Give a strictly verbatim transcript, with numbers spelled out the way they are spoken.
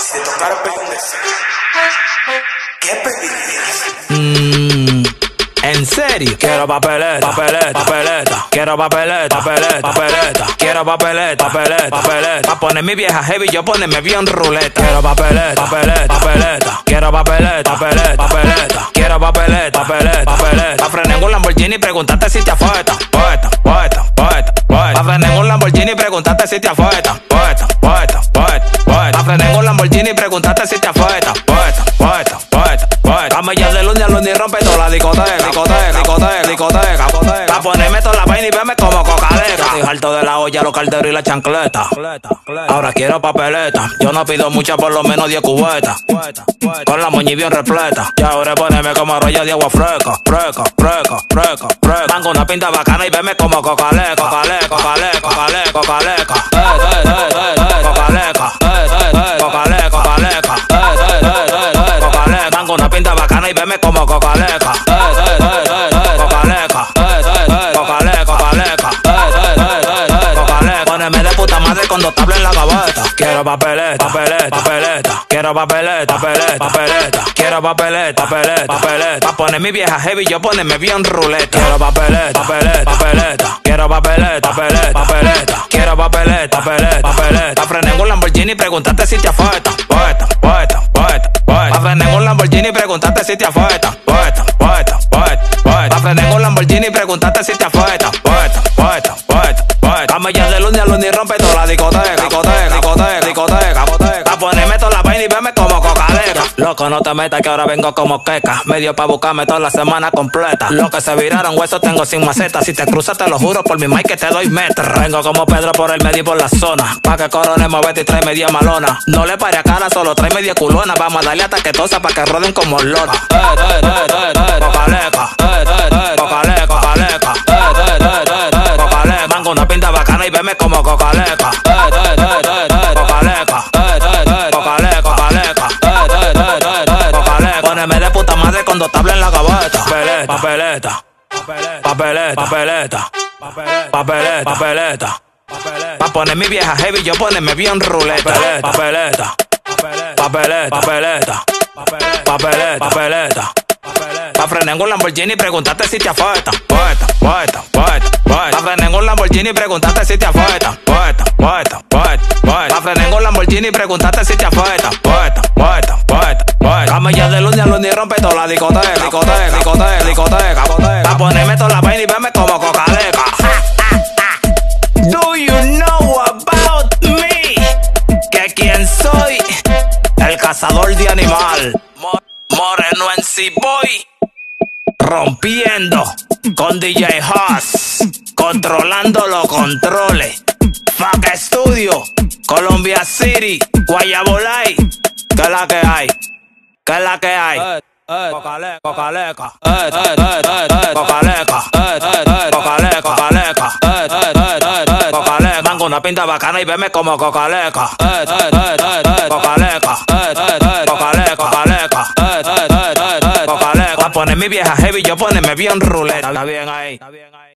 Si te tocara pertenecer, ¿qué pedirías? Mmm, en serio. Quiero papeleta, papeleta, papeleta. Quiero papeleta, papeleta, papeleta. Quiero papeleta, papeleta, papeleta. Pa' poner mi vieja heavy, yo ponerme bien ruleta. Quiero papeleta, papeleta, papeleta. Quiero papeleta, papeleta, papeleta. Quiero papeleta, papeleta, papeleta. Pa' frenar en un Lamborghini y preguntarte si te afecta. Poeta, poeta, poeta, poeta. Pa' frenar en un Lamborghini y preguntarte si te afecta. Poeta, poeta, poeta, poeta. Pa' frenar en un Lamborghini y preguntarte si te afecta. Poeta, poeta, poeta, poeta. Dame ya de lunes a lunes y rompe toda la discoteca, discoteca, discoteca, discoteca, discoteca. Pa' ponerme toda la vaina y verme como cocaleca. Estoy harto de la olla, los calderos y la chancleta. Ahora quiero papeleta. Yo no pido mucha, por lo menos diez cubetas. Con la moñi bien repleta. Y ahora ponerme como arroyo de agua fresca. Fresca, fresca, fresca, fresca. Van con una pinta bacana y verme como cocaleca, cocaleca, cocaleca, cocaleca, cocaleca. Cocaleca, cocaleca, cocaleca. Van con una pinta bacana y verme como cocaleca. Cocaleca, cocaleca, cocaleca. Poneme de puta madre con dos tablas en la gaveta. Quiero papeleta, papeleta, papeleta. Quiero papeleta, papeleta, papeleta. Quiero papeleta, papeleta, papeleta. Pa' poner mi vieja heavy, yo ponerme bien ruleta. Quiero papeleta, papeleta, papeleta. Quiero papeleta, papeleta, papeleta. Quiero papeleta, papeleta, papeleta. Pa' frenar en un Lamborghini y preguntarte si te afecta. Poeta, poeta, poeta, poeta. Pa' frenar en un Lamborghini y preguntarte si te afecta. Poeta, poeta, poeta, poeta. Pa' frenar en un Lamborghini y preguntarte si te afecta. Poeta, poeta, poeta, poeta. Dame ya de lunes a lunes y rompe toda la discoteca, discoteca, discoteca, discoteca, discoteca. Pa' ponerme toda la vaina y verme como cocaleca. Loco, no te metas que ahora vengo como queca. Medio pa' buscarme toda la semana completa. Lo que se viraron huesos tengo sin maceta. Si te cruzas te lo juro por mi mic que te doy metra. Vengo como Pedro por el medio y por la zona. Pa' que coronemos vete y trae media malona. No le pare a cara, solo trae media culona. Vamos a darle hasta que tosa pa' que roden como lona. Cocaleca, cocaleca, cocaleca. Cocaleca, van con una pinta bacana y verme como cocaleca. Cocaleca, cocaleca, cocaleca. Poneme de puta madre con dos tablas en la gaveta. Papeleta, papeleta, papeleta, papeleta, papeleta, papeleta. Pa' poner mi vieja heavy, yo ponerme bien ruleta. Papeleta, papeleta, papeleta, papeleta, papeleta. Pa' frenar en un Lamborghini y preguntarte si te afecta. Poeta, poeta, poeta, poeta. Pa' frenar en un Lamborghini y preguntarte si te afecta. Poeta, poeta, poeta, poeta. Pa' frenar en un Lamborghini y preguntarte si te afecta. Poeta, poeta, poeta, poeta. Dame ya de lunes a lunes y rompe toda la discoteca, discoteca, discoteca, discoteca, discoteca. Pa' ponerme toda la vaina y verme como cocaleca. Do you know about me? Que quién soy, el cazador de animal. Moreno en C-Boy, rompiendo con D J Haas, controlando los controles. Fuck Studio, Colombia City, Guayabolay. ¿Qué es la que hay? ¿Qué es la que hay? Cocaleca, cocaleca, cocaleca, cocaleca, cocaleca, cocaleca. Van con una pinta bacana y verme como cocaleca. Cocaleca, cocaleca, cocaleca. Pa' poner mi vieja heavy, yo ponerme bien ruleta. Está bien ahí.